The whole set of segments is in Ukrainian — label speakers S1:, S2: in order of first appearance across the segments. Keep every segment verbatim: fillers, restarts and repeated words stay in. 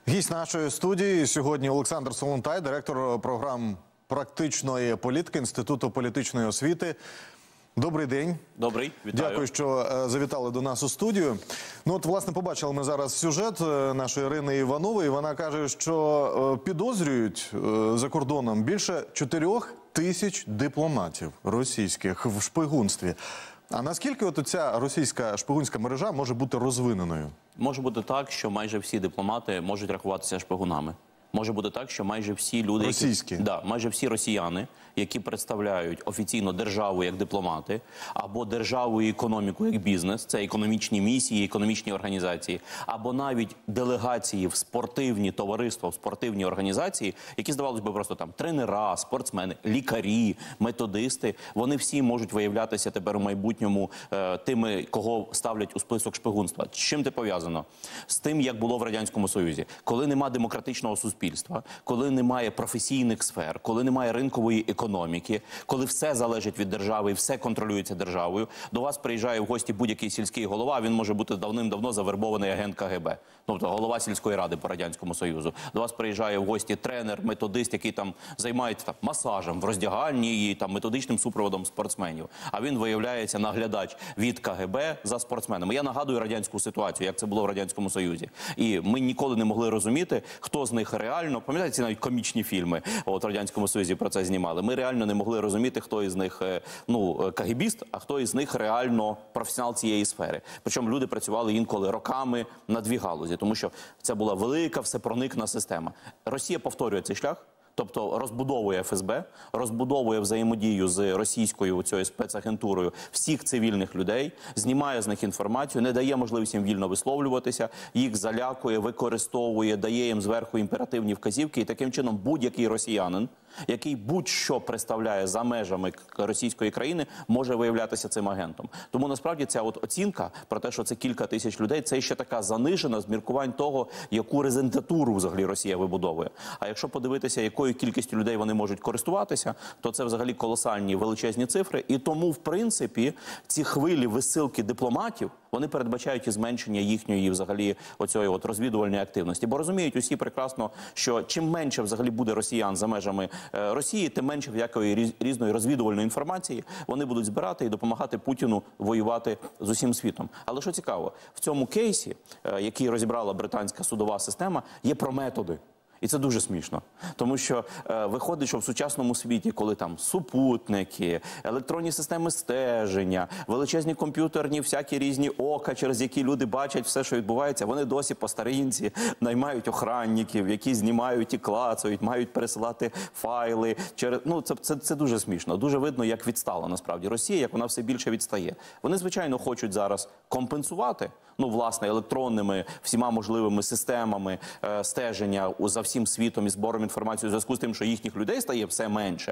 S1: Гість нашої студії сьогодні Олександр Солонтай, директор програм практичної політики Інституту політичної освіти. Добрий день.
S2: Добрий, вітаю.
S1: Дякую, що е, завітали до нас у студію. Ну от, власне, побачили ми зараз сюжет е, нашої Ірини Іванової. Вона каже, що е, підозрюють е, за кордоном більше чотирьох тисяч дипломатів російських в шпигунстві. А наскільки от ця російська шпигунська мережа може бути розвиненою?
S2: Може бути так, що майже всі дипломати можуть рахуватися шпигунами. Може бути так, що майже всі люди,
S1: російські,
S2: які, да, майже всі росіяни, які представляють офіційно державу як дипломати, або державу і економіку як бізнес, це економічні місії, економічні організації, або навіть делегації в спортивні товариства, в спортивні організації, які, здавалось би, просто там тренера, спортсмени, лікарі, методисти, вони всі можуть виявлятися тепер у майбутньому е, тими, кого ставлять у список шпигунства. З чим це пов'язано? З тим, як було в Радянському Союзі. Коли нема демократичного суспільства, коли немає професійних сфер, коли немає ринкової економіки, коли все залежить від держави і все контролюється державою, до вас приїжджає в гості будь-який сільський голова, він може бути давним-давно завербований агент ка ге бе, тобто голова сільської ради по Радянському Союзу. До вас приїжджає в гості тренер, методист, який там займається там, масажем в роздягальні і там методичним супроводом спортсменів. А він виявляється наглядач від ка ге бе за спортсменами. Я нагадую радянську ситуацію, як це було в Радянському Союзі. І ми ніколи не могли розуміти, хто з них реально, пам'ятаєте, ці навіть комічні фільми, от в Радянському Союзі про це знімали. Ми реально не могли розуміти, хто із них, ну, кагебіст, а хто із них реально професіонал цієї сфери. Причому люди працювали інколи роками на дві галузі, тому що це була велика, всепроникна система. Росія повторює цей шлях. Тобто розбудовує еф ес бе, розбудовує взаємодію з російською цією спецагентурою всіх цивільних людей, знімає з них інформацію, не дає можливість їм вільно висловлюватися, їх залякує, використовує, дає їм зверху імперативні вказівки. І таким чином будь-який росіянин, який будь-що представляє за межами російської країни, може виявлятися цим агентом. Тому насправді ця от оцінка про те, що це кілька тисяч людей, це ще така занижена з міркувань того, яку резидентуру взагалі Росія вибудовує. А якщо подивитися, якою кількістю людей вони можуть користуватися, то це взагалі колосальні величезні цифри. І тому, в принципі, ці хвилі висилки дипломатів, вони передбачають і зменшення їхньої взагалі оцієї от розвідувальної активності. Бо розуміють усі прекрасно, що чим менше взагалі буде росіян за межами е, Росії, тим менше всякої різної розвідувальної інформації вони будуть збирати і допомагати Путіну воювати з усім світом. Але що цікаво, в цьому кейсі, е, який розібрала британська судова система, є про методи. І це дуже смішно, тому що е, виходить, що в сучасному світі, коли там супутники, електронні системи стеження, величезні комп'ютерні, всякі різні ока, через які люди бачать все, що відбувається, вони досі по старинці наймають охранників, які знімають і клацають, мають пересилати файли. Через... Ну, це, це, це дуже смішно. Дуже видно, як відстала насправді Росія, як вона все більше відстає. Вони, звичайно, хочуть зараз компенсувати, ну, власне, електронними всіма можливими системами е, стеження за всім світом і збором інформації у зв'язку з тим, що їхніх людей стає все менше.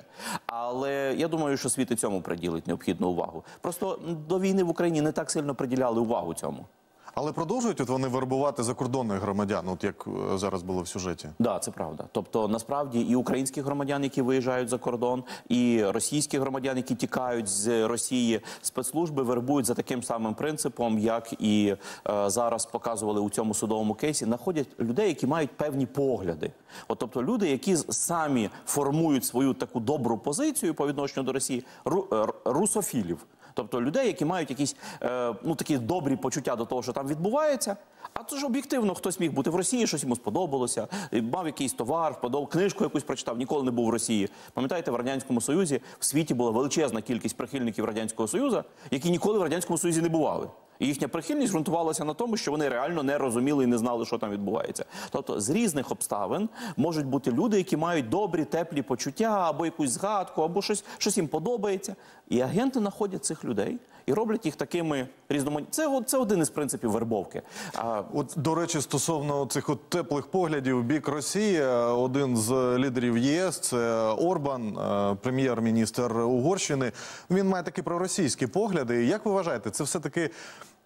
S2: Але я думаю, що світ і цьому приділить необхідну увагу. Просто до війни в Україні не так сильно приділяли увагу цьому.
S1: Але продовжують от вони вербувати закордонних громадян, от як зараз було в сюжеті? Так,
S2: да, це правда. Тобто, насправді, і українських громадян, які виїжджають за кордон, і російських громадян, які тікають з Росії, спецслужби вербують за таким самим принципом, як і е, зараз показували у цьому судовому кейсі, знаходять людей, які мають певні погляди. От, тобто, люди, які самі формують свою таку добру позицію по відношенню до Росії, ру, е, русофілів. Тобто людей, які мають якісь е, ну, такі добрі почуття до того, що там відбувається. А то ж об'єктивно хтось міг бути в Росії, щось йому сподобалося, мав якийсь товар, подобав, книжку якусь прочитав, ніколи не був в Росії. Пам'ятаєте, в Радянському Союзі в світі була величезна кількість прихильників Радянського Союзу, які ніколи в Радянському Союзі не бували. І їхня прихильність ґрунтувалася на тому, що вони реально не розуміли і не знали, що там відбувається. Тобто з різних обставин можуть бути люди, які мають добрі, теплі почуття, або якусь згадку, або щось, щось їм подобається. І агенти знаходять цих людей і роблять їх такими різноманітними. Це, це один із принципів вербовки. А...
S1: От, до речі, стосовно цих от теплих поглядів в бік Росії, один з лідерів є ес, це Орбан, прем'єр-міністр Угорщини. Він має такі проросійські погляди. Як ви вважаєте, це все-таки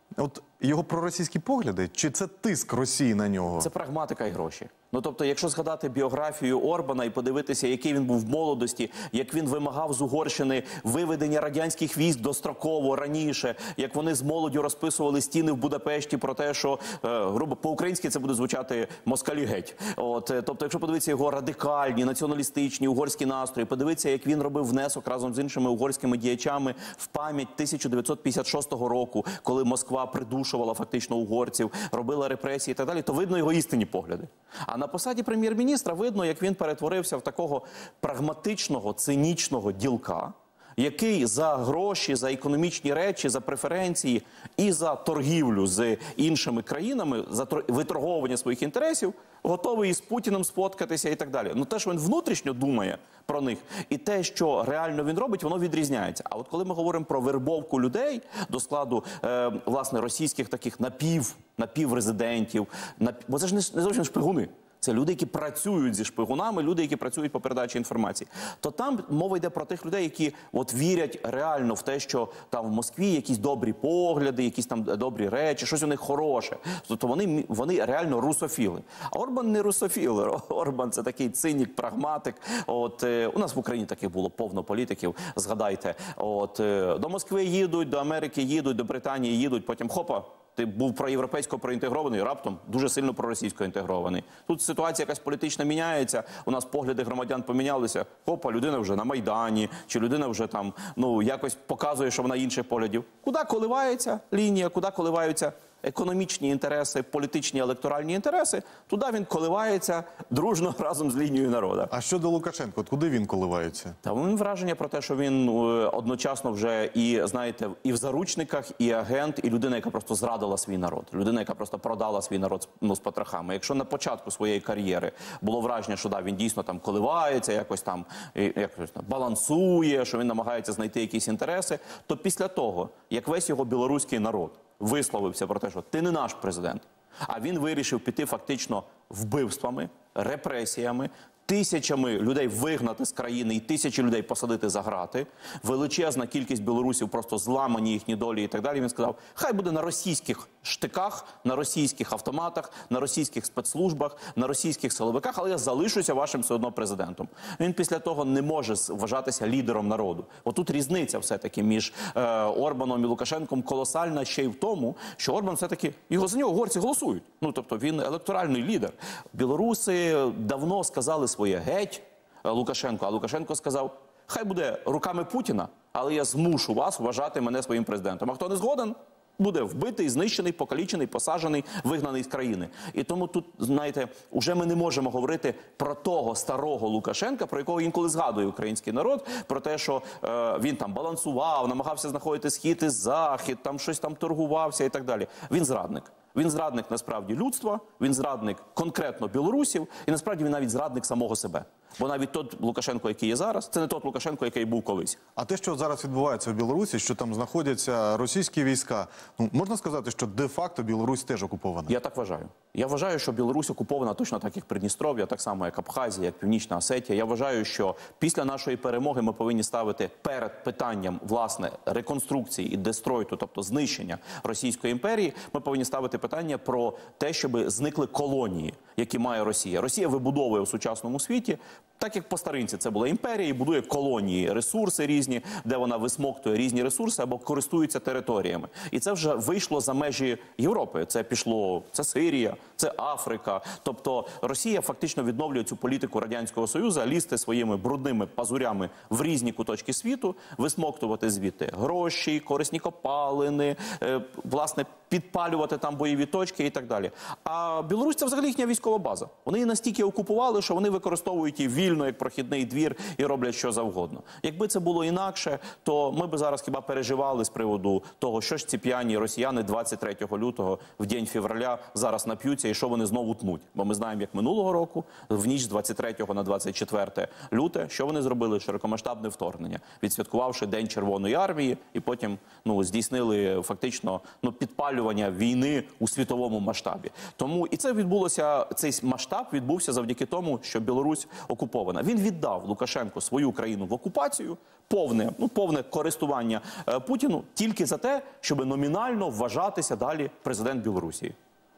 S1: От його проросійські погляди, чи це тиск Росії на нього?
S2: Це прагматика і гроші. Ну, тобто, якщо згадати біографію Орбана і подивитися, який він був в молодості, як він вимагав з Угорщини виведення радянських військ достроково, раніше, як вони з молоддю розписували стіни в Будапешті про те, що, е, грубо, по-українськи це буде звучати «москалі геть». От, е, тобто, якщо подивитися його радикальні, націоналістичні, угорські настрої, подивитися, як він робив внесок разом з іншими угорськими діячами в пам'ять тисяча дев'ятсот п'ятдесят шостого року, коли Москва придушувала фактично угорців, робила репресії і так далі, то видно його істинні погляди. А на посаді прем'єр-міністра видно, як він перетворився в такого прагматичного, цинічного ділка, який за гроші, за економічні речі, за преференції і за торгівлю з іншими країнами, за виторговування своїх інтересів, готовий із Путіним сфоткатися і так далі. Ну те, що він внутрішньо думає про них, і те, що реально він робить, воно відрізняється. А от коли ми говоримо про вербовку людей до складу, е, власне, російських таких напів, напіврезидентів, напів... бо це ж не, не зовсім шпигуни. Це люди, які працюють зі шпигунами, люди, які працюють по передачі інформації. То там мова йде про тих людей, які от вірять реально в те, що там в Москві якісь добрі погляди, якісь там добрі речі, щось у них хороше. Тобто вони, вони реально русофіли. А Орбан не русофіл. Орбан – це такий цинік, прагматик. От, е, у нас в Україні таких було повно політиків, згадайте. От, е, до Москви їдуть, до Америки їдуть, до Британії їдуть, потім хопа. Ти був проєвропейсько проінтегрований, раптом дуже сильно проросійсько інтегрований. Тут ситуація якась політична міняється, у нас погляди громадян помінялися. Хопа, людина вже на Майдані, чи людина вже там, ну, якось показує, що вона інших поглядів. Куди коливається лінія, куди коливаються економічні інтереси, політичні електоральні інтереси, туди він коливається дружно разом з лінією народу.
S1: А щодо Лукашенка, от куди він коливається?
S2: Та він враження про те, що він е, одночасно вже і, знаєте, і в заручниках, і агент, і людина, яка просто зрадила свій народ. Людина, яка просто продала свій народ, ну, з потрохами. Якщо на початку своєї кар'єри було враження, що да, він дійсно там коливається, якось там, якось там балансує, що він намагається знайти якісь інтереси, то після того, як весь його білоруський народ висловився про те, що ти не наш президент, а він вирішив піти фактично вбивствами, репресіями, тисячами людей вигнати з країни і тисячі людей посадити за грати, величезна кількість білорусів просто зламані їхні долі і так далі. Він сказав, хай буде на російських штиках, на російських автоматах, на російських спецслужбах, на російських силовиках, але я залишуся вашим все одно президентом. Він після того не може вважатися лідером народу. Отут різниця все-таки між е, Орбаном і Лукашенком колосальна ще й в тому, що Орбан все-таки, його за нього угорці голосують. Ну, тобто він електоральний лідер. Білоруси давно сказали своє геть Лукашенко, а Лукашенко сказав, хай буде руками Путіна, але я змушу вас вважати мене своїм президентом. А хто не згоден, буде вбитий, знищений, покалічений, посаджений, вигнаний з країни. І тому тут, знаєте, уже ми не можемо говорити про того старого Лукашенка, про якого інколи згадує український народ, про те, що е, він там балансував, намагався знаходити схід і захід, там щось там торгувався і так далі. Він зрадник. Він зрадник, насправді, людства, він зрадник конкретно білорусів, і насправді він навіть зрадник самого себе. Бо навіть той Лукашенко, який є зараз, це не той Лукашенко, який був колись.
S1: А те, що зараз відбувається в Білорусі, що там знаходяться російські війська, ну, можна сказати, що де-факто Білорусь теж окупована?
S2: Я так вважаю. Я вважаю, що Білорусь окупована точно так, як Придністров'я, так само, як Абхазія, як Північна Осетія. Я вважаю, що після нашої перемоги ми повинні ставити перед питанням, власне, реконструкції і дестройту, тобто знищення Російської імперії, ми повинні ставити питання про те, щоб зникли колонії, які має Росія. Росія вибудовує у сучасному світі, так як по старинці це була імперія, і будує колонії, ресурси різні, де вона висмоктує різні ресурси або користується територіями. І це вже вийшло за межі Європи. Це пішло, це Сирія, це Африка. Тобто Росія фактично відновлює цю політику Радянського Союзу, лізти своїми брудними пазурями в різні куточки світу, висмоктувати звідти гроші, корисні копалини, е, власне, підпалювати там бойові точки і так далі. А Білорусь – це взагалі їхня військова база. Вони її настільки окупували, що вони використовують її вільно, як прохідний двір, і роблять що завгодно. Якби це було інакше, то ми б зараз хіба переживали з приводу того, що ж ці п'яні росіяни двадцять третього лютого, в день февраля, зараз нап'ються і що вони знову тнуть. Бо ми знаємо, як минулого року, в ніч з двадцять третього на двадцять четверте люте, що вони зробили? Широкомасштабне вторгнення, відсвяткувавши День Червоної армії, і потім, ну, здійснили фактично, ну, підпалювання війни у світовому масштабі. Тому і це відбулося, цей масштаб відбувся завдяки тому, що Білорусь окупована. окупована. Він віддав Лукашенку свою країну в окупацію, повне, ну, повне користування е, Путіну, тільки за те, щоб номінально вважатися далі президент Білорусі.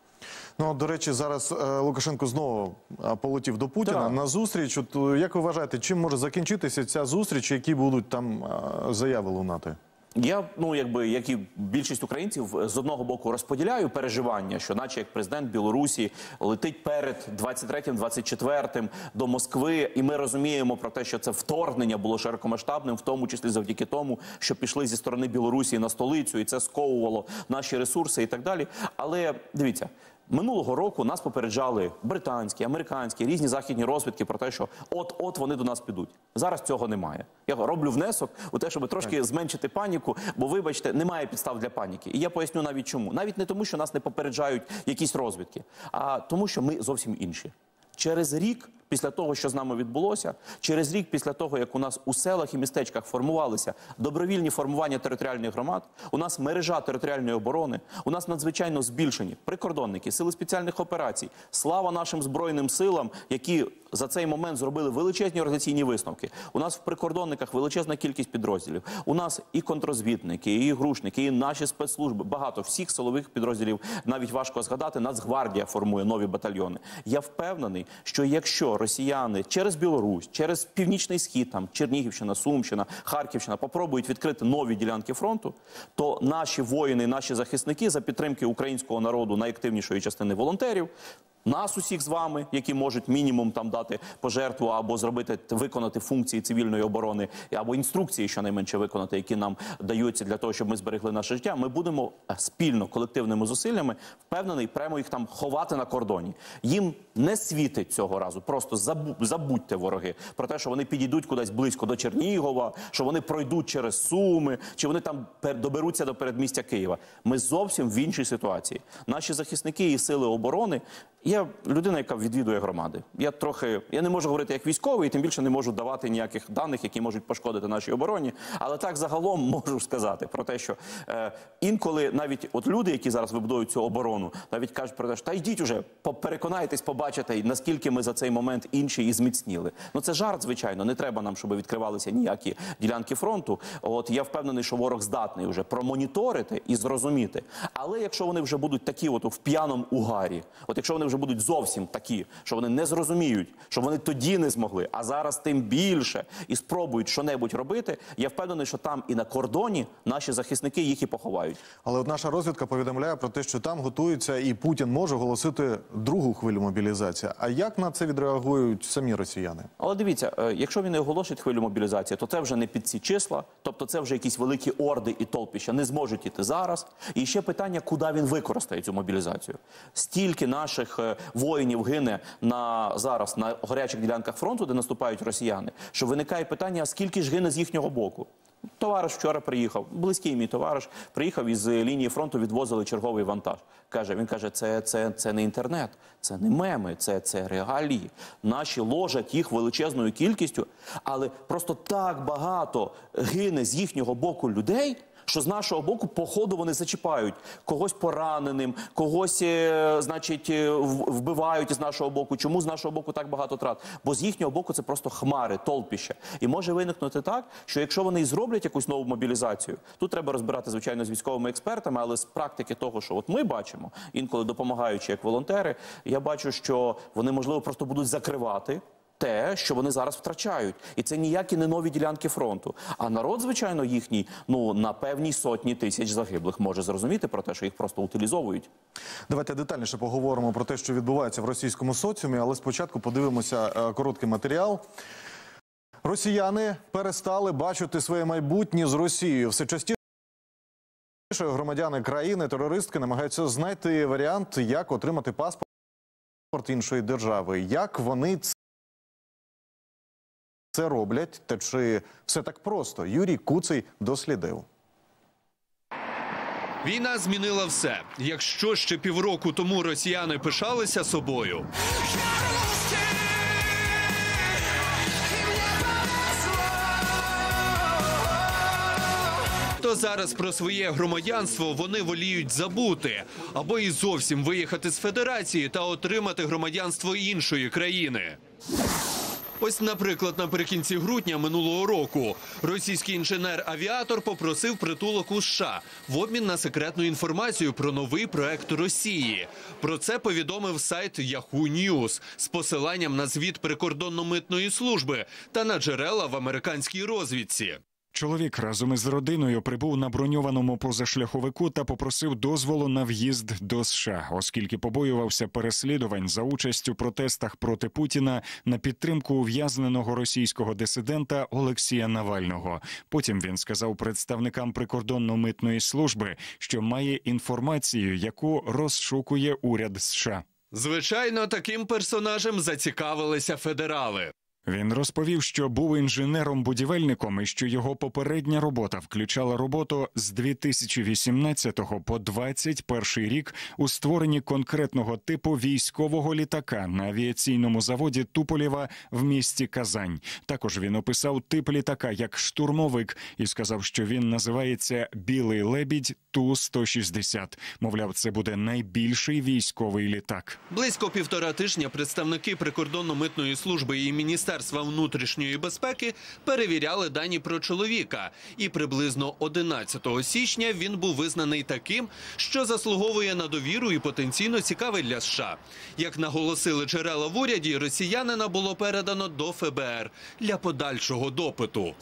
S1: Ну, до речі, зараз е, Лукашенко знову е, полетів до Путіна
S2: Так.
S1: на зустріч. От, е, як ви вважаєте, чим може закінчитися ця зустріч, які будуть там е, заяви лунати?
S2: Я, ну, якби, як і більшість українців, з одного боку розподіляю переживання, що наче як президент Білорусі летить перед двадцять третім двадцять четвертим до Москви, і ми розуміємо про те, що це вторгнення було широкомасштабним, в тому числі завдяки тому, що пішли зі сторони Білорусі на столицю, і це сковувало наші ресурси і так далі. Але, дивіться, минулого року нас попереджали британські, американські, різні західні розвідки про те, що от-от вони до нас підуть. Зараз цього немає. Я роблю внесок у те, щоб трошки зменшити паніку, бо, вибачте, немає підстав для паніки. І я поясню навіть чому. Навіть не тому, що нас не попереджають якісь розвідки, а тому, що ми зовсім інші. Через рік після того, що з нами відбулося, через рік після того, як у нас у селах і містечках формувалися добровільні формування територіальних громад, у нас мережа територіальної оборони, у нас надзвичайно збільшені прикордонники, сили спеціальних операцій. Слава нашим Збройним силам, які за цей момент зробили величезні організаційні висновки. У нас в прикордонниках величезна кількість підрозділів. У нас і контррозвідники, і ігрушники, і наші спецслужби. Багато всіх силових підрозділів, навіть важко згадати, Нацгвардія формує нові батальйони. Я впевнений, що якщо росіяни через Білорусь, через Північний Схід, там, Чернігівщина, Сумщина, Харківщина попробують відкрити нові ділянки фронту, то наші воїни, наші захисники за підтримки українського народу, найактивнішої частини волонтерів, нас усіх з вами, які можуть мінімум там дати пожертву або зробити, виконати функції цивільної оборони, або інструкції, щонайменше виконати, які нам даються для того, щоб ми зберегли наше життя, ми будемо спільно, колективними зусиллями, впевнений, прямо їх там ховати на кордоні. Їм не світить цього разу, просто забу, забудьте, вороги, про те, що вони підійдуть кудись близько до Чернігова, що вони пройдуть через Суми, чи вони там доберуться до передмістя Києва. Ми зовсім в іншій ситуації. Наші захисники і сили оборони. Я людина, яка відвідує громади. Я трохи, я не можу говорити як військовий, і тим більше не можу давати ніяких даних, які можуть пошкодити нашій обороні. Але так загалом можу сказати про те, що е, інколи навіть от люди, які зараз вибудують цю оборону, навіть кажуть про те, що та йдіть уже, переконайтесь, побачите, наскільки ми за цей момент інші і зміцніли. Ну це жарт, звичайно, не треба нам, щоб відкривалися ніякі ділянки фронту. От я впевнений, що ворог здатний вже промоніторити і зрозуміти. Але якщо вони вже будуть такі от в п'яному угарі, от якщо вони вже будуть зовсім такі, що вони не зрозуміють, що вони тоді не змогли, а зараз тим більше, і спробують що-небудь робити, я впевнений, що там і на кордоні наші захисники їх і поховають.
S1: Але от наша розвідка повідомляє про те, що там готується і Путін може оголосити другу хвилю мобілізації. А як на це відреагують самі росіяни?
S2: Але дивіться, якщо він не оголосить хвилю мобілізації, то це вже не під ці числа, тобто це вже якісь великі орди і толпища не зможуть іти зараз. І ще питання, куди він використає цю мобілізацію. Стільки наших воїнів гине на, зараз на гарячих ділянках фронту, де наступають росіяни, що виникає питання, а скільки ж гине з їхнього боку. Товариш вчора приїхав, близький мій товариш, приїхав із лінії фронту, відвозили черговий вантаж. Каже, він каже, це, це, це не інтернет, це не меми, це, це реалії. Наші ложать їх величезною кількістю, але просто так багато гине з їхнього боку людей, що з нашого боку, по ходу, вони зачіпають когось пораненим, когось, е, значить, вбивають із нашого боку. Чому з нашого боку так багато трат? Бо з їхнього боку це просто хмари, толпіще. І може виникнути так, що якщо вони і зроблять якусь нову мобілізацію, тут треба розбирати, звичайно, з військовими експертами, але з практики того, що от ми бачимо, інколи допомагаючи як волонтери, я бачу, що вони, можливо, просто будуть закривати те, що вони зараз втрачають. І це ніякі не нові ділянки фронту. А народ, звичайно, їхній, ну, на певній сотні тисяч загиблих може зрозуміти про те, що їх просто утилізовують.
S1: Давайте детальніше поговоримо про те, що відбувається в російському соціумі, але спочатку подивимося е, короткий матеріал. Росіяни перестали бачити своє майбутнє з Росією. Все частіше громадяни країни-терористки намагаються знайти варіант, як отримати паспорт іншої держави. Як вони це Це роблять, та чи все так просто? Юрій Куций дослідив.
S3: Війна змінила все. Якщо ще півроку тому росіяни пишалися собою, то зараз про своє громадянство вони воліють забути. Або і зовсім виїхати з Федерації та отримати громадянство іншої країни. Ось, наприклад, наприкінці грудня минулого року російський інженер-авіатор попросив притулок у США в обмін на секретну інформацію про новий проект Росії. Про це повідомив сайт Yahoo News з посиланням на звіт прикордонно-митної служби та на джерела в американській розвідці.
S4: Чоловік разом із родиною прибув на броньованому позашляховику та попросив дозволу на в'їзд до США, оскільки побоювався переслідувань за участь у протестах проти Путіна на підтримку ув'язненого російського дисидента Олексія Навального. Потім він сказав представникам прикордонно-митної служби, що має інформацію, яку розшукує уряд США.
S3: Звичайно, таким персонажем зацікавилися федерали.
S4: Він розповів, що був інженером-будівельником і що його попередня робота включала роботу з дві тисячі вісімнадцятого по двадцять перший рік у створенні конкретного типу військового літака на авіаційному заводі Туполєва в місті Казань. Також він описав тип літака як штурмовик і сказав, що він називається «Білий лебідь Ту сто шістдесят». Мовляв, це буде найбільший військовий літак.
S3: Близько півтора тижня представники прикордонно-митної служби і міністерства Міністерства внутрішньої безпеки перевіряли дані про чоловіка. І приблизно одинадцятого січня він був визнаний таким, що заслуговує на довіру і потенційно цікавий для США. Як наголосили джерела в уряді, росіянина було передано до еф бе ер для подальшого допиту.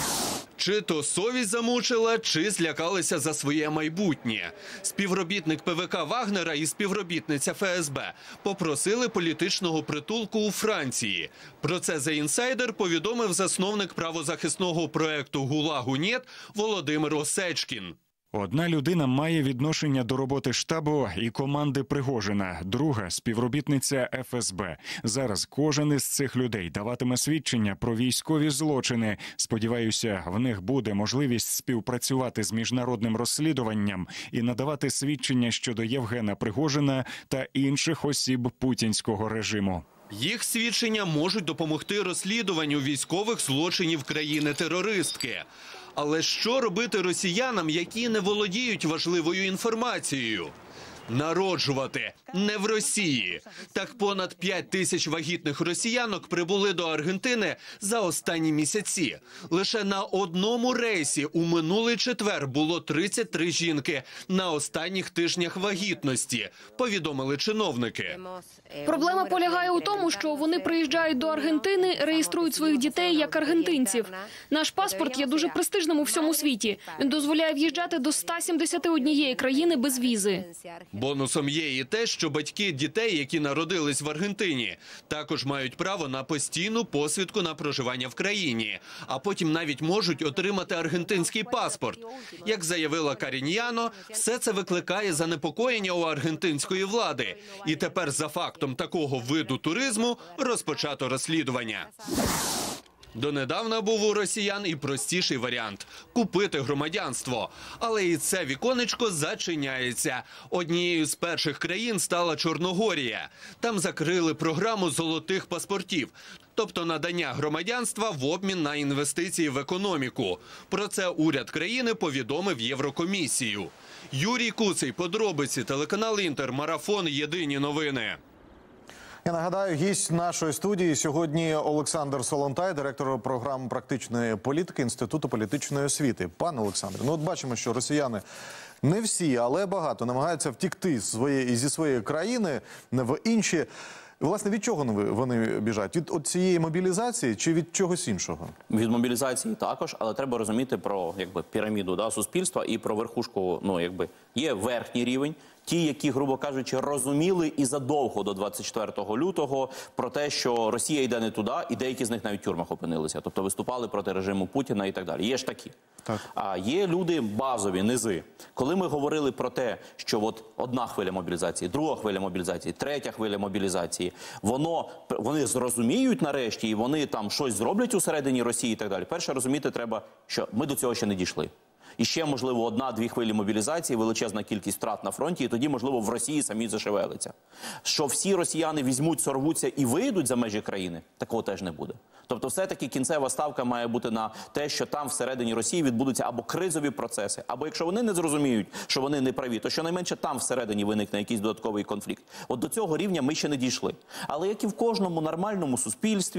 S3: Чи то совість замучила, чи злякалися за своє майбутнє. Співробітник пе ве ка Вагнера і співробітниця еф ес бе попросили політичного притулку у Франції. Про це The Insider повідомив засновник правозахисного проекту «ГУЛАГу НЕТ» Володимир Осечкін.
S4: Одна людина має відношення до роботи штабу і команди Пригожина, друга – співробітниця еф ес бе. Зараз кожен із цих людей даватиме свідчення про військові злочини. Сподіваюся, в них буде можливість співпрацювати з міжнародним розслідуванням і надавати свідчення щодо Євгена Пригожина та інших осіб путінського режиму.
S3: Їх свідчення можуть допомогти розслідуванню військових злочинів країни-терористки. Але що робити росіянам, які не володіють важливою інформацією? Народжувати не в Росії. Так понад п'ять тисяч вагітних росіянок прибули до Аргентини за останні місяці. Лише на одному рейсі у минулий четвер було тридцять три жінки на останніх тижнях вагітності, повідомили чиновники.
S5: Проблема полягає у тому, що вони приїжджають до Аргентини, реєструють своїх дітей як аргентинців. Наш паспорт є дуже престижним у всьому світі. Він дозволяє в'їжджати до ста сімдесяти однієї країни без візи.
S3: Бонусом є і те, що батьки дітей, які народились в Аргентині, також мають право на постійну посвідку на проживання в країні, а потім навіть можуть отримати аргентинський паспорт. Як заявила Каріньяно, все це викликає занепокоєння у аргентинської влади. І тепер за фактом такого виду туризму розпочато розслідування. Донедавна був у росіян і простіший варіант – купити громадянство. Але і це віконечко зачиняється. Однією з перших країн стала Чорногорія. Там закрили програму золотих паспортів, тобто надання громадянства в обмін на інвестиції в економіку. Про це уряд країни повідомив Єврокомісію. Юрій Куций, подробиці, телеканал «Інтер», Марафон, Єдині новини.
S1: Я нагадаю, гість нашої студії сьогодні Олександр Солонтай, директор програми практичної політики Інституту політичної освіти. Пане Олександре, ну от бачимо, що росіяни не всі, але багато намагаються втікти зі своєї, зі своєї країни в інші. Власне, від чого вони біжать? Від от цієї мобілізації чи від чогось іншого?
S2: Від мобілізації також, але треба розуміти про якби піраміду, да, суспільства і про верхушку. Ну, якби є верхній рівень. Ті, які, грубо кажучи, розуміли і задовго до двадцять четвертого лютого про те, що Росія йде не туди, і деякі з них навіть в тюрмах опинилися. Тобто виступали проти режиму Путіна і так далі. Є ж такі.
S1: Так.
S2: А є люди базові, низи. Коли ми говорили про те, що от одна хвиля мобілізації, друга хвиля мобілізації, третя хвиля мобілізації, воно, вони зрозуміють нарешті, і вони там щось зроблять усередині Росії і так далі. Перше, розуміти треба, що ми до цього ще не дійшли. І ще, можливо, одна-дві хвилі мобілізації, величезна кількість втрат на фронті, і тоді, можливо, в Росії самі зашевелиться. Що всі росіяни візьмуть, сорвуться і вийдуть за межі країни, такого теж не буде. Тобто все-таки кінцева ставка має бути на те, що там всередині Росії відбудуться або кризові процеси, або якщо вони не зрозуміють, що вони не праві, то щонайменше там всередині виникне якийсь додатковий конфлікт. От до цього рівня ми ще не дійшли. Але як і в кожному нормальному суспільстві,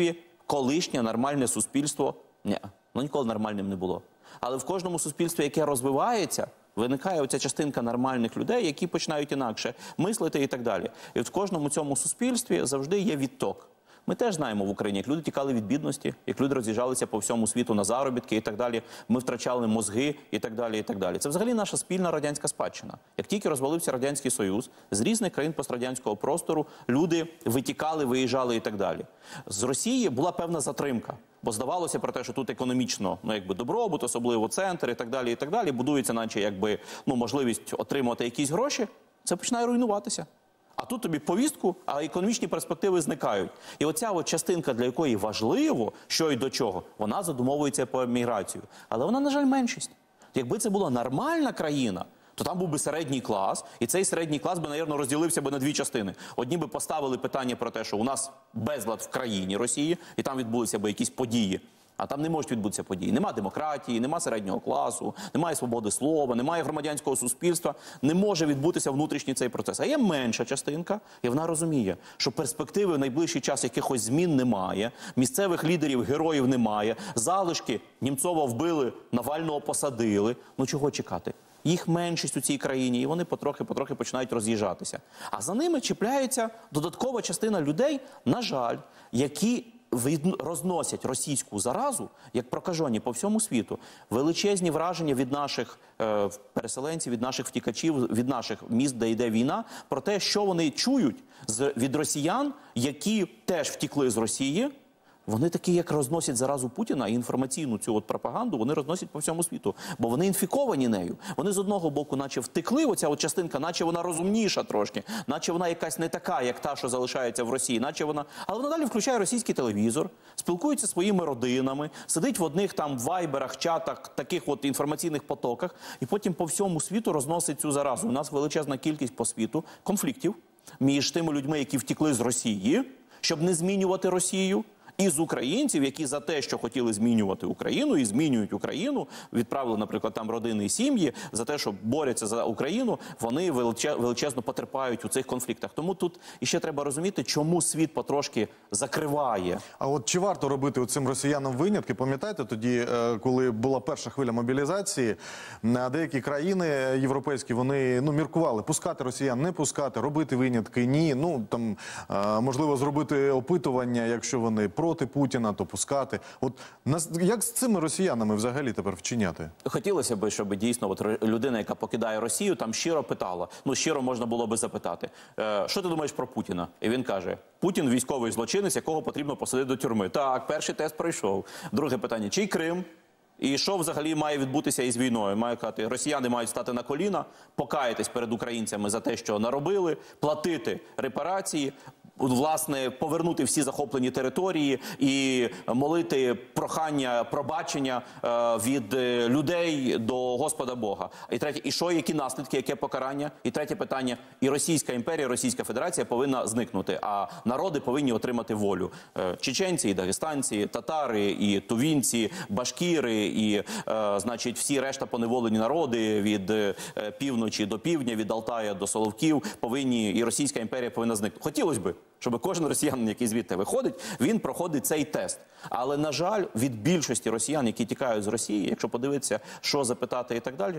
S2: колишнє нормальне суспільство, ні, ну ніколи нормальним не було. Але в кожному суспільстві, яке розвивається, виникає оця частинка нормальних людей, які починають інакше мислити і так далі. І в кожному цьому суспільстві завжди є відток. Ми теж знаємо в Україні, як люди тікали від бідності, як люди роз'їжджалися по всьому світу на заробітки і так далі. Ми втрачали мозги і так далі, і так далі. Це взагалі наша спільна радянська спадщина. Як тільки розвалився Радянський Союз, з різних країн пострадянського простору люди витікали, виїжджали і так далі. З Росії була певна затримка. Бо здавалося про те, що тут економічно, ну, якби добробут, особливо центр і так далі, і так далі, будується, наче якби, ну, можливість отримати якісь гроші, це починає руйнуватися. А тут тобі повістку, а економічні перспективи зникають. І оця от частинка, для якої важливо, що і до чого, вона задумовується по міграцію. Але вона, на жаль, меншість. Якби це була нормальна країна, то там був би середній клас, і цей середній клас би, навірно, розділився би на дві частини. Одні би поставили питання про те, що у нас безлад в країні Росії, і там відбулися би якісь події. А там не можуть відбутися події. Нема демократії, нема середнього класу, немає свободи слова, немає громадянського суспільства. Не може відбутися внутрішній цей процес. А є менша частинка, і вона розуміє, що перспективи в найближчий час якихось змін немає, місцевих лідерів, героїв немає, залишки Німцова вбили, Навального посадили. Ну чого чекати? Їх меншість у цій країні, і вони потрохи-потрохи починають роз'їжджатися. А за ними чіпляється додаткова частина людей, на жаль, які розносять російську заразу, як прокажені по всьому світу. Величезні враження від наших е, переселенців, від наших втікачів, від наших міст, де йде війна, про те, що вони чують з, від росіян, які теж втікли з Росії. Вони такі, як розносять заразу Путіна, і інформаційну цю от пропаганду, вони розносять по всьому світу. Бо вони інфіковані нею. Вони з одного боку наче втекли, оця от частинка, наче вона розумніша трошки, наче вона якась не така, як та, що залишається в Росії, наче вона... Але вона далі включає російський телевізор, спілкується зі своїми родинами, сидить в одних там вайберах, чатах, таких от інформаційних потоках, і потім по всьому світу розносить цю заразу. У нас величезна кількість по світу конфліктів між тими людьми, які втекли з Росії, щоб не змінювати Росію, і з українців, які за те, що хотіли змінювати Україну і змінюють Україну, відправили, наприклад, там родини і сім'ї, за те, що борються за Україну, вони величезно потерпають у цих конфліктах. Тому тут іще треба розуміти, чому світ потрошки закриває.
S1: А от чи варто робити цим росіянам винятки? Пам'ятаєте, тоді, коли була перша хвиля мобілізації, деякі країни європейські, вони, ну, міркували, пускати росіян, не пускати, робити винятки, ні. Ну, там, можливо, зробити опитування, якщо вони проти Путіна, то пускати. От як з цими росіянами взагалі тепер вчиняти?
S2: Хотілося б, щоб дійсно от людина, яка покидає Росію, там щиро питала. Ну, щиро можна було би запитати. Е, що ти думаєш про Путіна? І він каже, Путін – військовий злочинець, якого потрібно посадити до тюрми. Так, перший тест пройшов. Друге питання, чий Крим? І що взагалі має відбутися із війною? Має казати, росіяни мають стати на коліна, покаятись перед українцями за те, що наробили, платити репарації, власне, повернути всі захоплені території і молити прохання, пробачення е, від людей до Господа Бога. І третє, і що, які наслідки, яке покарання? І третє питання, і Російська імперія, Російська Федерація повинна зникнути, а народи повинні отримати волю. Е, чеченці, і дагестанці, татари, і тувінці, башкіри, і, е, значить, всі решта поневолені народи від е, півночі до півдня, від Алтая до Соловків повинні, і Російська імперія повинна зникнути. Хотілося б, щоб кожен росіянин, який звідти виходить, він проходить цей тест. Але, на жаль, від більшості росіян, які тікають з Росії, якщо подивитися, що запитати і так далі,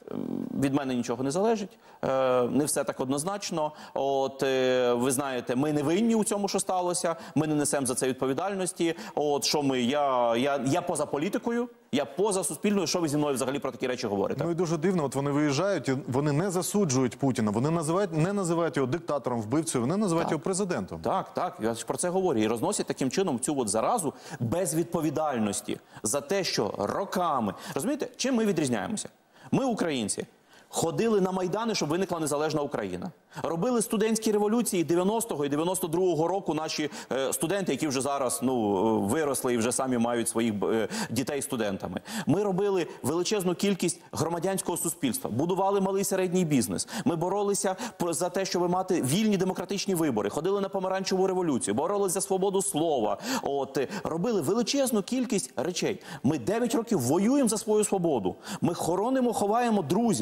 S2: від мене нічого не залежить, не все так однозначно. От, ви знаєте, ми не винні у цьому, що сталося, ми не несемо за це відповідальності. От, що ми, я, я, я поза політикою, я поза суспільною, що ви зі мною взагалі про такі речі говорите?
S1: Ну і дуже дивно, от вони виїжджають, і вони не засуджують Путіна, вони називають, не називають його диктатором, вбивцею, вони називають
S2: так.
S1: його президентом.
S2: Так, так, я ж про це говорю. І розносять таким чином цю от заразу без відповідальності за те, що роками... Розумієте, чим ми відрізняємося? Ми, українці, ходили на Майдани, щоб виникла незалежна Україна. Робили студентські революції дев'яностого і дев'яносто другого року наші е, студенти, які вже зараз, ну, виросли і вже самі мають своїх е, дітей студентами. Ми робили величезну кількість громадянського суспільства, будували малий і середній бізнес. Ми боролися за те, щоб мати вільні демократичні вибори, ходили на помаранчеву революцію, боролися за свободу слова, от, е, робили величезну кількість речей. Ми дев'ять років воюємо за свою свободу. Ми хоронимо, ховаємо друзів. Ми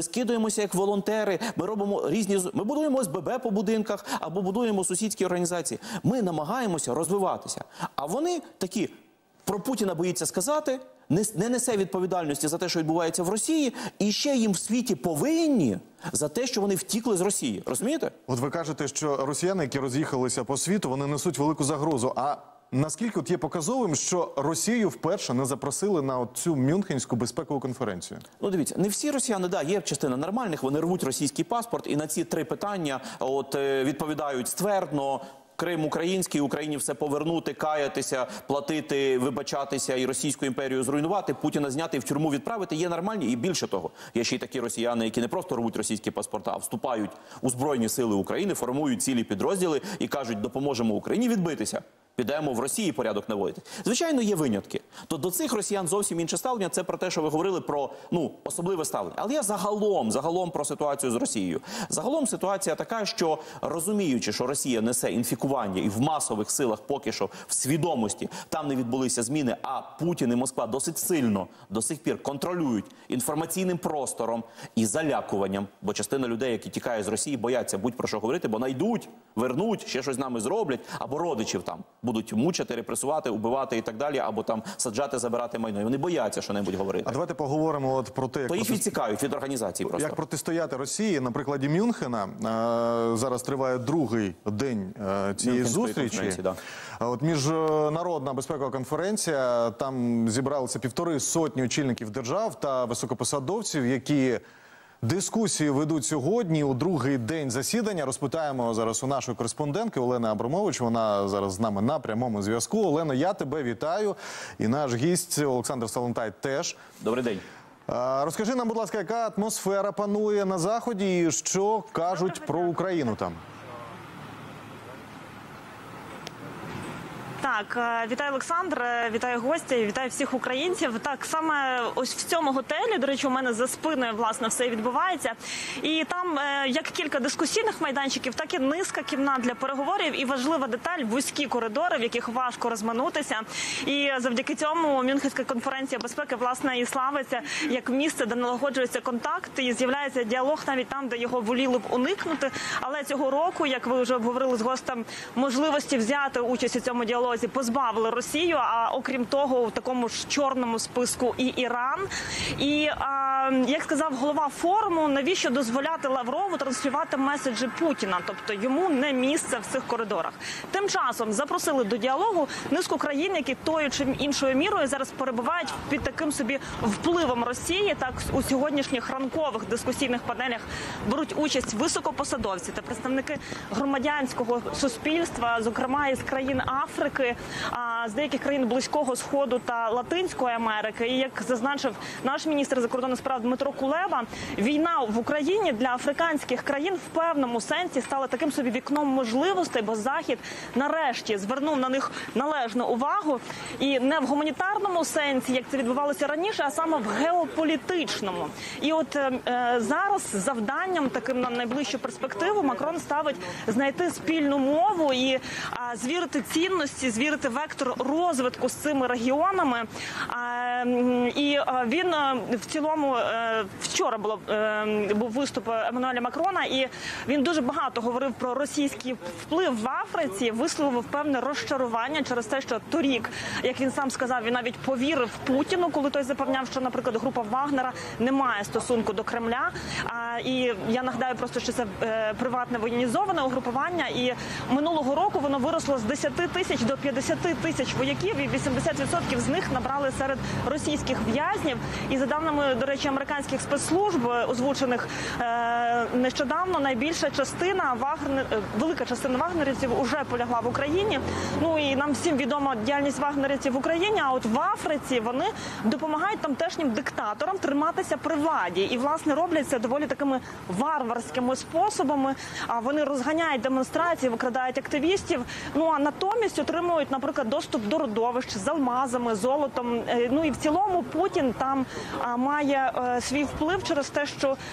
S2: Ми скидуємося як волонтери, ми робимо різні... Ми будуємо ес бе бе по будинках або будуємо сусідські організації. Ми намагаємося розвиватися. А вони такі, про Путіна боїться сказати, не, не несе відповідальності за те, що відбувається в Росії, і ще їм в світі повинні за те, що вони втікли з Росії. Розумієте?
S1: От ви кажете, що росіяни, які роз'їхалися по світу, вони несуть велику загрозу. А наскільки от є показовим, що Росію вперше не запросили на цю Мюнхенську безпекову конференцію?
S2: Ну, дивіться, не всі росіяни, да, є частина нормальних, вони рвуть російський паспорт, і на ці три питання от, е, відповідають ствердно: Крим український, Україні все повернути, каятися, платити, вибачатися і Російську імперію зруйнувати, Путіна зняти і в тюрму відправити, є нормальні. І більше того, є ще й такі росіяни, які не просто рвуть російські паспорта, а вступають у Збройні сили України, формують цілі підрозділи і кажуть: допоможемо Україні відбитися. Підемо в Росії порядок наводити. Звичайно, є винятки. То до цих росіян зовсім інше ставлення. Це про те, що ви говорили про, ну, особливе ставлення. Але я загалом, загалом про ситуацію з Росією. Загалом ситуація така, що розуміючи, що Росія несе інфікування і в масових силах поки що в свідомості там не відбулися зміни, а Путін і Москва досить сильно до сих пір контролюють інформаційним простором і залякуванням. Бо частина людей, які тікають з Росії, бояться будь про що говорити, бо найдуть, вернуть, ще щось з нами зроблять, або родичів там будуть мучити, репресувати, убивати і так далі, або там саджати, забирати майно. І вони бояться що-небудь говорити.
S1: А давайте поговоримо от про те, як
S2: То їх
S1: проти...
S2: відсікають від організації просто.
S1: Як протистояти Росії. На прикладі Мюнхена е, зараз триває другий день е, цієї зустрічі.
S2: Да.
S1: От міжнародна безпекова конференція, там зібралися півтори сотні очільників держав та високопосадовців, які дискусії ведуть сьогодні у другий день засідання. Розпитаємо зараз у нашої кореспондентки Олени Абрамович. Вона зараз з нами на прямому зв'язку. Олено, я тебе вітаю. І наш гість Олександр Салонтай теж.
S2: Добрий день.
S1: А, розкажи нам, будь ласка, яка атмосфера панує на Заході і що кажуть про Україну там?
S6: Так, вітаю, Олександр, вітаю гостя, вітаю всіх українців. Так, саме ось в цьому готелі, до речі, у мене за спиною, власне, все відбувається. І там як кілька дискусійних майданчиків, так і низка кімнат для переговорів. І важлива деталь – вузькі коридори, в яких важко розминутися. І завдяки цьому Мюнхенська конференція безпеки, власне, і славиться як місце, де налагоджується контакт і з'являється діалог навіть там, де його воліли б уникнути. Але цього року, як ви вже обговорили з гостем, можливості взяти участь у цьому діалозі позбавили Росію, а окрім того, в такому ж чорному списку і Іран. І, а, як сказав голова форуму, навіщо дозволяти Лаврову транслювати меседжі Путіна? Тобто йому не місце в цих коридорах. Тим часом запросили до діалогу низку країн, які тою чи іншою мірою зараз перебувають під таким собі впливом Росії. Так, у сьогоднішніх ранкових дискусійних панелях беруть участь високопосадовці та представники громадянського суспільства, зокрема із країн Африки, з деяких країн Близького Сходу та Латинської Америки. І, як зазначив наш міністр закордонних справ Дмитро Кулеба, війна в Україні для африканських країн в певному сенсі стала таким собі вікном можливостей, бо Захід нарешті звернув на них належну увагу. І не в гуманітарному сенсі, як це відбувалося раніше, а саме в геополітичному. І от е, зараз завданням таким на найближчу перспективу Макрон ставить знайти спільну мову і а, звірити цінності, звірити вектор розвитку з цими регіонами. І він в цілому, вчора було, був виступ Еммануеля Макрона, і він дуже багато говорив про російський вплив в Африці, висловив певне розчарування через те, що торік, як він сам сказав, він навіть повірив Путіну, коли той запевняв, що, наприклад, група Вагнера не має стосунку до Кремля. І я нагадаю просто, що це приватне воєнізоване угрупування, і минулого року воно виросло з десяти тисяч до п'ятдесяти тисяч вояків, і вісімдесят відсотків з них набрали серед російських в'язнів. І за даними, до речі, американських спецслужб, озвучених е, нещодавно, найбільша частина вагнер, велика частина вагнерівців уже полягла в Україні. Ну і нам всім відома діяльність вагнерівців в Україні, а от в Африці вони допомагають тамтешнім диктаторам триматися при владі. І, власне, роблять це доволі такими варварськими способами. А вони розганяють демонстрації, викрадають активістів. Ну а натомість отримують, наприклад, доступ до родовищ з алмазами, золотом. Ну і в цілому Путін там а, має а, свій вплив через те, що а,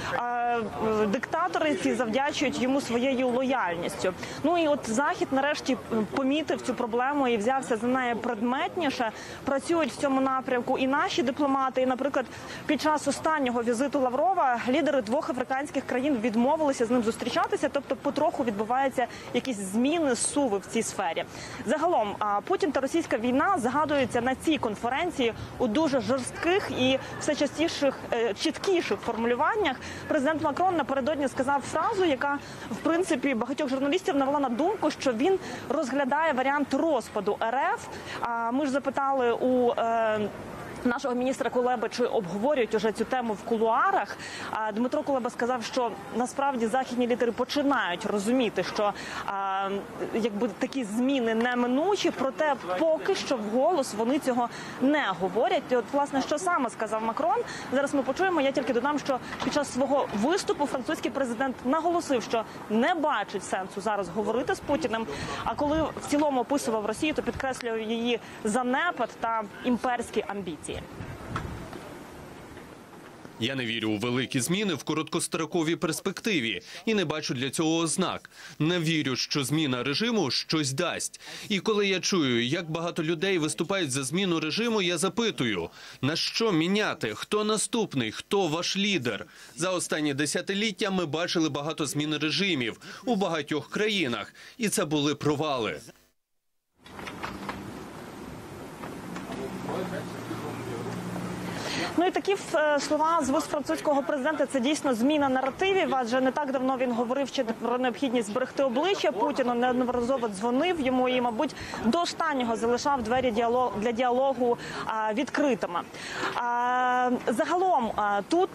S6: е, диктатори ці завдячують йому своєю лояльністю. Ну і от Захід нарешті помітив цю проблему і взявся за неї предметніше. Працюють в цьому напрямку і наші дипломати. І, наприклад, під час останнього візиту Лаврова лідери двох африканських країн відмовилися з ним зустрічатися, тобто потроху відбуваються якісь зміни, суви в цій сфері. Загалом, Путін та російська війна згадуються на цій конференції у дуже жорстких і все частіших, чіткіших формулюваннях. Президент Макрон напередодні сказав фразу, яка, в принципі, багатьох журналістів навела на думку, що він розглядає варіант розпаду РФ. Ми ж запитали у нашого міністра Кулеби, чи обговорюють уже цю тему в кулуарах. Дмитро Кулеба сказав, що насправді західні лідери починають розуміти, що а, якби такі зміни неминучі, проте поки що вголос вони цього не говорять. І от, власне, що саме сказав Макрон, зараз ми почуємо. Я тільки додам, що під час свого виступу французький президент наголосив, що не бачить сенсу зараз говорити з Путіним, а коли в цілому описував Росію, то підкреслював її занепад та імперські амбіції.
S3: Я не вірю у великі зміни в короткостроковій перспективі і не бачу для цього ознак. Не вірю, що зміна режиму щось дасть. І коли я чую, як багато людей виступають за зміну режиму, я запитую, на що міняти, хто наступний, хто ваш лідер? За останні десятиліття ми бачили багато змін режимів у багатьох країнах, і це були провали.
S6: Ну і такі слова з вуст французького президента – це дійсно зміна наративів, адже не так давно він говорив ще про необхідність зберегти обличчя Путіну, неодноразово дзвонив йому і, мабуть, до останнього залишав двері для діалогу відкритими. Загалом тут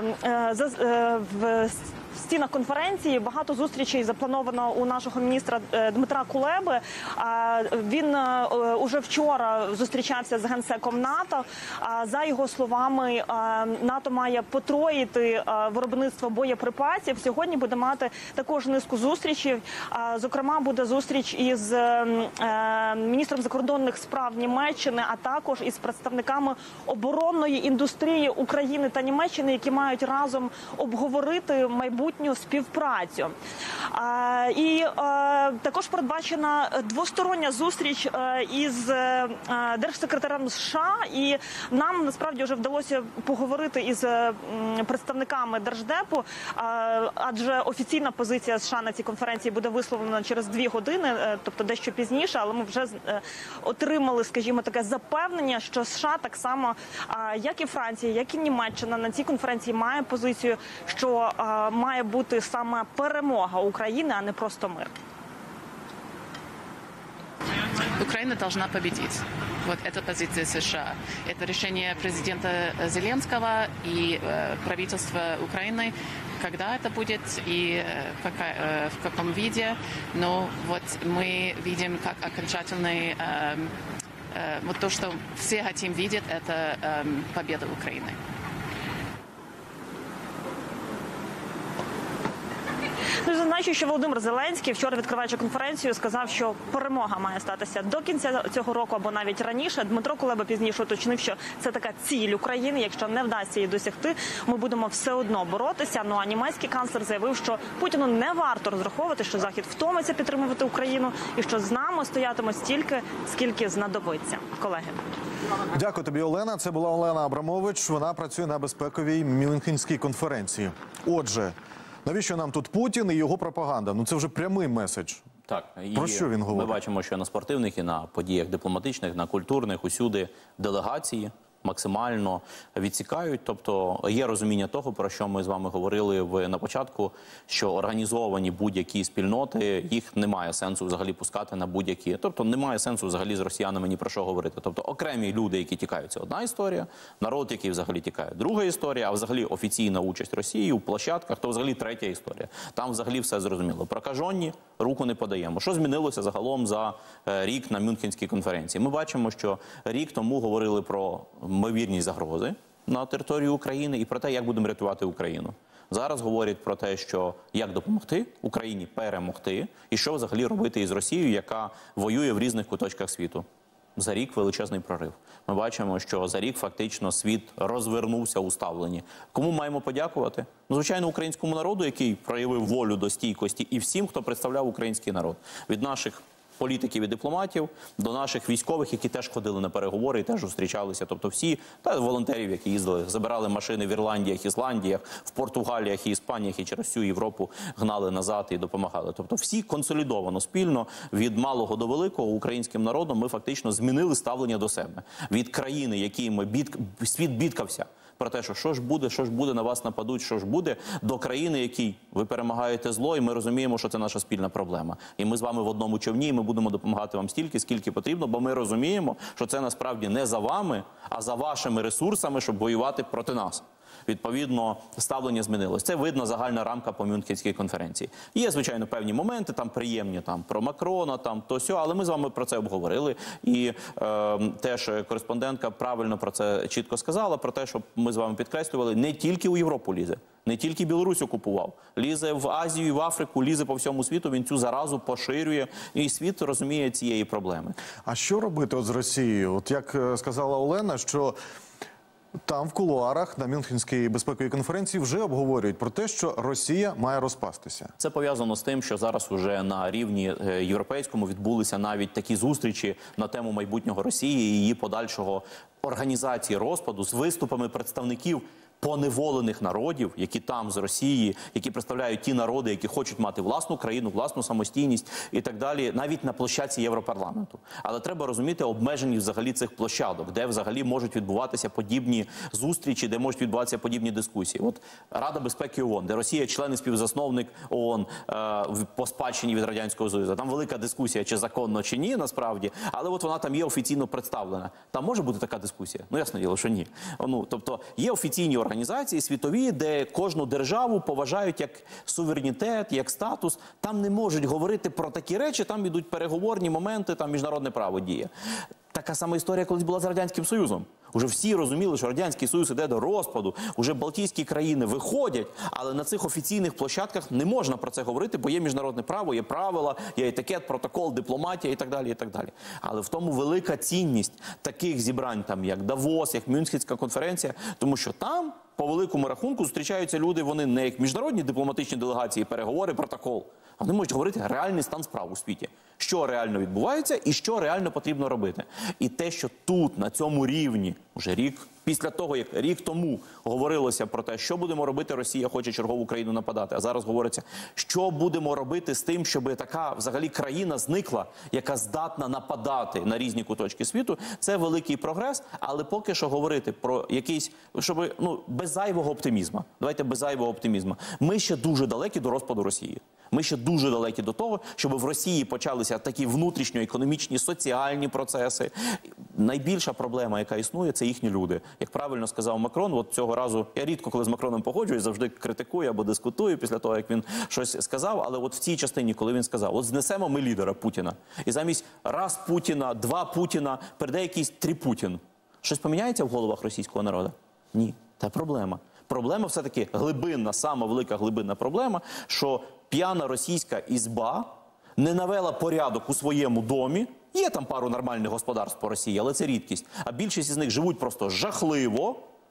S6: в В стінах конференції багато зустрічей заплановано у нашого міністра Дмитра Кулеби. Він уже вчора зустрічався з генсеком НАТО. За його словами, НАТО має потроїти виробництво боєприпасів. Сьогодні буде мати також низку зустрічей. Зокрема, буде зустріч із міністром закордонних справ Німеччини, а також із представниками оборонної індустрії України та Німеччини, які мають разом обговорити майбутнє співпрацю. А, і а, також передбачена двостороння зустріч а, із а, держсекретарем США, і нам насправді вже вдалося поговорити із а, представниками Держдепу, а, адже офіційна позиція США на цій конференції буде висловлена через дві години, а, тобто дещо пізніше, але ми вже а, отримали, скажімо, таке запевнення, що США так само, а, як і Франція, як і Німеччина, на цій конференції має позицію, що а, має бути саме перемога України, а не просто мир.
S7: Украина должна победить. Вот это позиция США. Это решение президента Зеленского и э, правительства Украины. Когда это будет и э, какая, э, в каком виде. Но вот мы видим, как окончательный... Э, э, вот то, что все хотим видеть, это э, победа Украины.
S6: Ну, зазначу, що Володимир Зеленський, вчора відкриваючи конференцію, сказав, що перемога має статися до кінця цього року або навіть раніше. Дмитро Кулеба пізніше уточнив, що це така ціль України. Якщо не вдасться її досягти, ми будемо все одно боротися. Ну а німецький канцлер заявив, що Путіну не варто розраховувати, що Захід втомиться підтримувати Україну і що з нами стоятиме стільки, скільки знадобиться. Колеги.
S1: Дякую тобі, Олена. Це була Олена Абрамович. Вона працює на безпековій Мюнхенській конференції. Отже, навіщо нам тут Путін і його пропаганда? Ну це вже прямий меседж.
S2: Так, і
S1: про що він говорить?
S2: Ми бачимо, що на спортивних і на подіях дипломатичних, на культурних, усюди делегації максимально відсікають. Тобто є розуміння того, про що ми з вами говорили в, на початку, що організовані будь-які спільноти, їх немає сенсу взагалі пускати на будь-які. Тобто немає сенсу взагалі з росіянами ні про що говорити. Тобто окремі люди, які тікають, це одна історія, народ, який взагалі тікає, друга історія, а взагалі офіційна участь Росії у площадках, то взагалі третя історія. Там взагалі все зрозуміло. Прокажені руку не подаємо. Що змінилося загалом за рік на Мюнхенській конференції? Ми бачимо, що рік тому говорили про ймовірні загрози на території України і про те, як будемо рятувати Україну. Зараз говорять про те, що як допомогти Україні перемогти і що взагалі робити із Росією, яка воює в різних куточках світу. за рік величезний прорив. Ми бачимо, що за рік фактично світ розвернувся у ставленні. Кому маємо подякувати? Ну, звичайно, українському народу, який проявив волю до стійкості, і всім, хто представляв український народ. Від наших політиків і дипломатів до наших військових, які теж ходили на переговори і теж зустрічалися. Тобто всі, та волонтерів, які їздили, забирали машини в Ірландіях, Ісландіях, в Португаліях і Іспаніях і через всю Європу гнали назад і допомагали. Тобто всі консолідовано, спільно, від малого до великого українським народом ми фактично змінили ставлення до себе. Від країни, якій ми бід... світ бідкався про те, що що ж буде, що ж буде, на вас нападуть, що ж буде, до країни, якій ви перемагаєте зло, і ми розуміємо, що це наша спільна проблема. І ми з вами в одному човні, і ми будемо допомагати вам стільки, скільки потрібно, бо ми розуміємо, що це насправді не за вами, а за вашими ресурсами, щоб воювати проти нас. Відповідно, ставлення змінилось. Це видно загальна рамка по Мюнхенській конференції. Є, звичайно, певні моменти, там приємні, там про Макрона, там то сьо, але ми з вами про це обговорили. І е, теж кореспондентка правильно про це чітко сказала, про те, що ми з вами підкреслювали, не тільки у Європу лізе, не тільки Білорусь окупував, лізе в Азію, в Африку, лізе по всьому світу, він цю заразу поширює, і світ розуміє цієї проблеми.
S1: А що робити от з Росією? От як сказала Олена, що там в кулуарах на Мюнхенській безпековій конференції вже обговорюють про те, що Росія має розпастися.
S2: Це пов'язано з тим, що зараз уже на рівні європейському відбулися навіть такі зустрічі на тему майбутнього Росії і її подальшого організації розпаду з виступами представників поневолених народів, які там з Росії, які представляють ті народи, які хочуть мати власну країну, власну самостійність і так далі, навіть на площадці Європарламенту. Але треба розуміти обмеженість взагалі цих площадок, де взагалі можуть відбуватися подібні зустрічі, де можуть відбуватися подібні дискусії. От Рада безпеки ООН, де Росія член і співзасновник ООН е, по спадщині від Радянського Союзу. Там велика дискусія, чи законно, чи ні, насправді, але от вона там є офіційно представлена. Там може бути така дискусія? Ну, ясно діло, що ні. Ну, тобто є офіційні організації світові, де кожну державу поважають як суверенітет, як статус. Там не можуть говорити про такі речі, там йдуть переговорні моменти, там міжнародне право діє. Така сама історія колись була з Радянським Союзом. Уже всі розуміли, що Радянський Союз іде до розпаду, уже Балтійські країни виходять, але на цих офіційних площадках не можна про це говорити, бо є міжнародне право, є правила, є етикет, протокол, дипломатія і так далі, і так далі. Але в тому велика цінність таких зібрань, там, як Давос, як Мюнхенська конференція, тому що там, по великому рахунку, зустрічаються люди, вони не як міжнародні дипломатичні делегації, переговори, протокол, а вони можуть говорити реальний стан справ у світі. Що реально відбувається і що реально потрібно робити. І те, що тут, на цьому рівні, вже рік, після того, як рік тому говорилося про те, що будемо робити, Росія хоче чергову країну нападати, а зараз говориться, що будемо робити з тим, щоб така взагалі країна зникла, яка здатна нападати на різні куточки світу, це великий прогрес, але поки що говорити про якийсь, щоб, ну, без зайвого оптимізму, давайте без зайвого оптимізму, ми ще дуже далекі до розпаду Росії. Ми ще дуже далекі до того, щоб в Росії почалися такі внутрішньоекономічні, соціальні процеси. Найбільша проблема, яка існує, це їхні люди. Як правильно сказав Макрон, от цього разу, я рідко коли з Макроном погоджуюсь, завжди критикую або дискутую після того, як він щось сказав, але от в цій частині, коли він сказав, от знесемо ми лідера Путіна, і замість раз Путіна, два Путіна, прийде якийсь три Путін. Щось поміняється в головах російського народу? Ні. Це проблема. Проблема все-таки глибинна, сама велика глибинна проблема, що п'яна російська ізба не навела порядок у своєму домі. Є там пару нормальних господарств по Росії, але це рідкість. А більшість із них живуть просто жахливо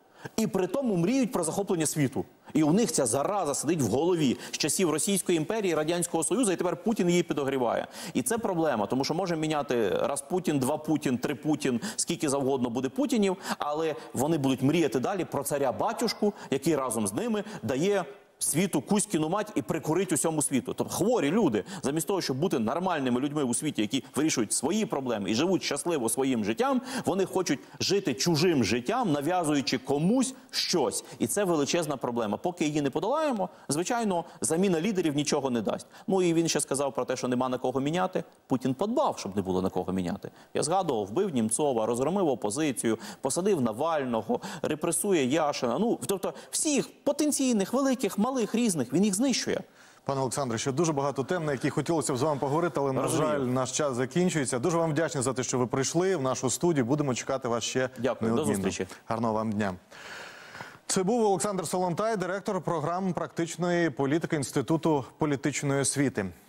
S2: і при тому мріють про захоплення світу. І у них ця зараза сидить в голові з часів Російської імперії, Радянського Союзу, і тепер Путін її підогріває. І це проблема, тому що може міняти раз Путін, два Путін, три Путін, скільки завгодно буде Путінів, але вони будуть мріяти далі про царя-батюшку, який разом з ними дає світу Кузькіну мать і прикурить усьому світу. Тобто хворі люди, замість того, щоб бути нормальними людьми у світі, які вирішують свої проблеми і живуть щасливо своїм життям, вони хочуть жити чужим життям, нав'язуючи комусь щось. І це величезна проблема. Поки її не подолаємо, звичайно, заміна лідерів нічого не дасть. Ну і він ще сказав про те, що нема на кого міняти. Путін подбав, щоб не було на кого міняти. Я згадував, вбив Німцова, розгромив опозицію, посадив Навального, репресує Яшина. Ну, тобто всіх потенційних, великих, малих, різних, він їх знищує.
S1: Пане Олександре, ще дуже багато тем, на які хотілося б з вами поговорити, але, на
S2: Розумію.
S1: жаль, наш час закінчується. Дуже вам вдячні за те, що ви прийшли в нашу студію. Будемо чекати вас ще
S2: Дякую, до
S1: неодмінно.
S2: зустрічі.
S1: Гарного вам дня. Це був Олександр Солонтай, директор програм практичної політики Інституту політичної освіти.